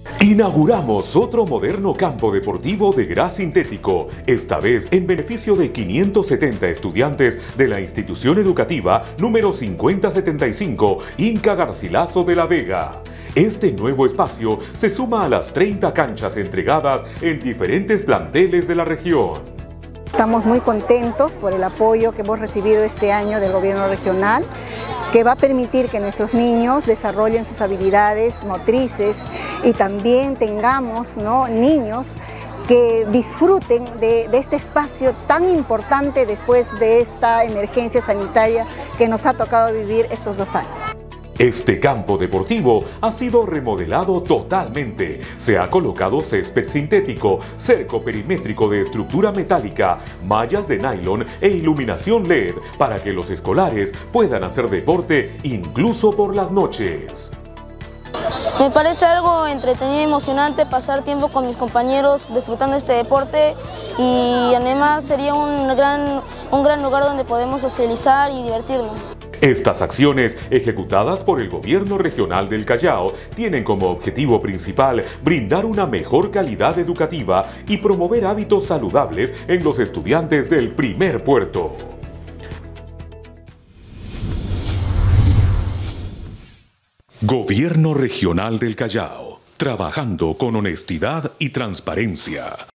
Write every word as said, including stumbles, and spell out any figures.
Inauguramos otro moderno campo deportivo de gras sintético, esta vez en beneficio de quinientos setenta estudiantes de la institución educativa número cincuenta setenta y cinco Inca Garcilaso de la Vega. Este nuevo espacio se suma a las treinta canchas entregadas en diferentes planteles de la región. Estamos muy contentos por el apoyo que hemos recibido este año del gobierno regional, que va a permitir que nuestros niños desarrollen sus habilidades motrices y también tengamos, ¿no?, niños que disfruten de, de este espacio tan importante después de esta emergencia sanitaria que nos ha tocado vivir estos dos años. Este campo deportivo ha sido remodelado totalmente. Se ha colocado césped sintético, cerco perimétrico de estructura metálica, mallas de nylon e iluminación L E D para que los escolares puedan hacer deporte incluso por las noches. Me parece algo entretenido y emocionante pasar tiempo con mis compañeros disfrutando este deporte, y además sería un gran, un gran lugar donde podemos socializar y divertirnos. Estas acciones, ejecutadas por el gobierno regional del Callao, tienen como objetivo principal brindar una mejor calidad educativa y promover hábitos saludables en los estudiantes del primer puerto. Gobierno Regional del Callao, trabajando con honestidad y transparencia.